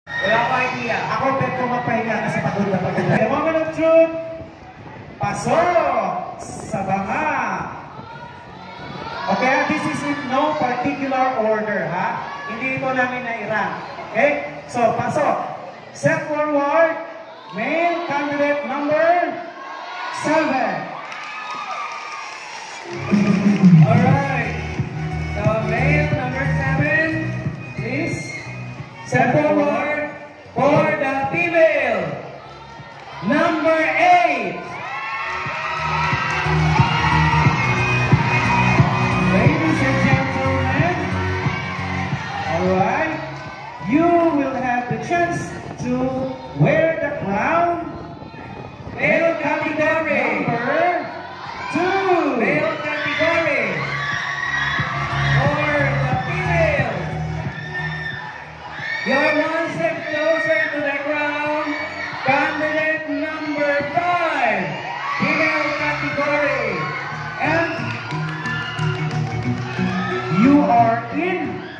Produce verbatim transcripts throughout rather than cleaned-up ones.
Wala ko idea. Ako, bet ko magpahinga kasi pagod na pagod. The moment of truth, pasok sa banga. Okay, this is in no particular order, ha? Hindi ito namin na-iran. Okay? So, pasok. Step forward. Male candidate number seven. Alright. So, male number seven, please step forward for the female number eight. Ladies and gentlemen, alright, you will have the chance to wear the crown. Male category. Number two. Male category. For the female. You're one step closer to the crown. Candidate number five. Female category. And you are in.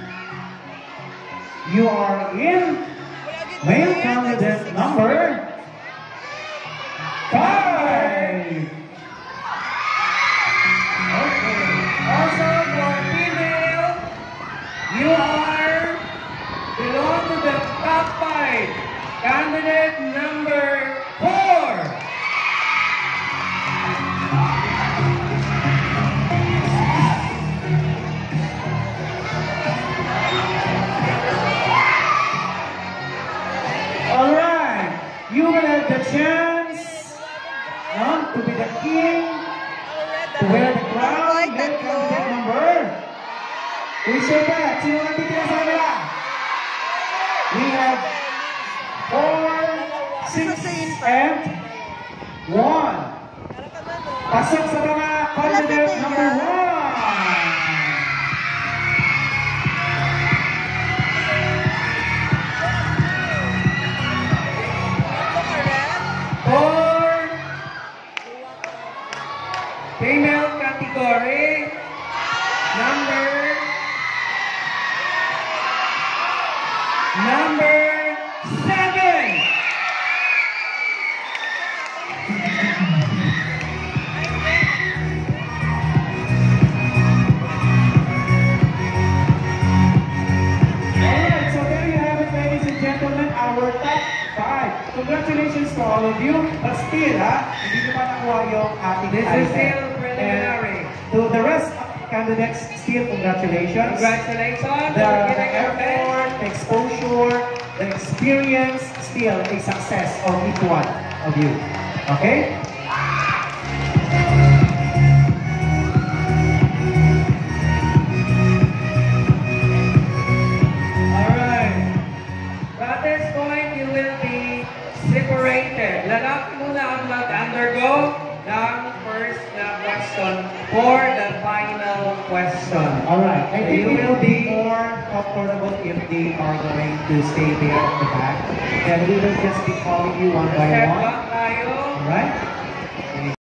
You are in. Male candidate number five. Okay. Also for female, you are belong to the top five. Candidate number four. Alright, you will have the chance no, to be the king, to wear the crown. Male candidate number. Who's your bet? Sino ang titira sa kanila? We have four, six, and one. Pasok sa mga candidate number one. For female category, number number seven. Alright, so there you have it, ladies and gentlemen, our top five. Congratulations to all of you. But still, ha, hindi nyo pa nakuha yung ating This is item. still preliminary. And to the rest of the candidates, still congratulations. Congratulations The, for the giving your best. effort, the exposure, the experience, still a success of each one of you. Okay? Alright. At this point, you will be separated. Lalaki muna ang mag-undergo ng first na question for the final question. Alright. I think You it will will be be- more comfortable if they are going to stay there at the back. And we will just be calling you one by Step one. back tayo. Alright?